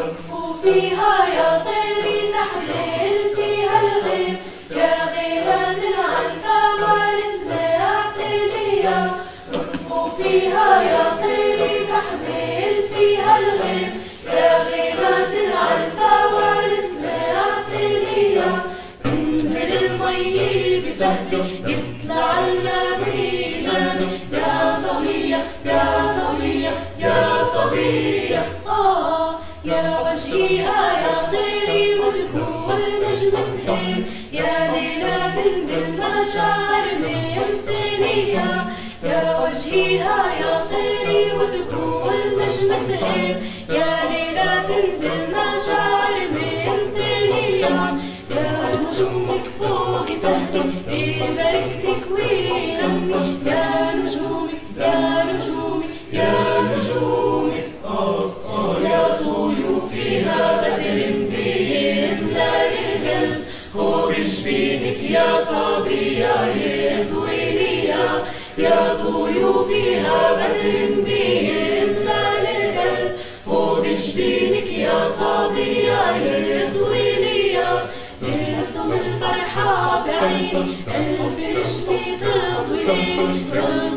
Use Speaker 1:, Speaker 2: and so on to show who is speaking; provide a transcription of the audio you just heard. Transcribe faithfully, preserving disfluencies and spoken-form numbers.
Speaker 1: ركفوا فيها يا طيري تحمل فيها الغيم، يا غيمات العنفا والاسم اعتليا. ركفوا فيها يا طيري تحمل فيها الغيم، يا غيمات العنفا والاسم اعتليا. انزل المي بسهل يطلع النبي نادي، يا صبية يا صبية يا صبية. آه يا وجهيها يا طيري وتكون نجم سهيل، يا ليلة بالمشاعر ممتلية. يا وجهيها يا طيري وتكون نجم سهيل، يا ليلة بالمشاعر ممتلية. يا نجومك فوق سهل يبارك لك وينمي، يا نجومك يا نجومك يا نجومك. يا طيور فيها بدر بيملى القلب، فوق جبينك يا صبية يطوي ليا. يا طيور فيها بدر بيملى القلب، فوق جبينك يا صبية يطوي ليا. يرسم الفرحة بعيني، ألف رشمي تطوي ليلي.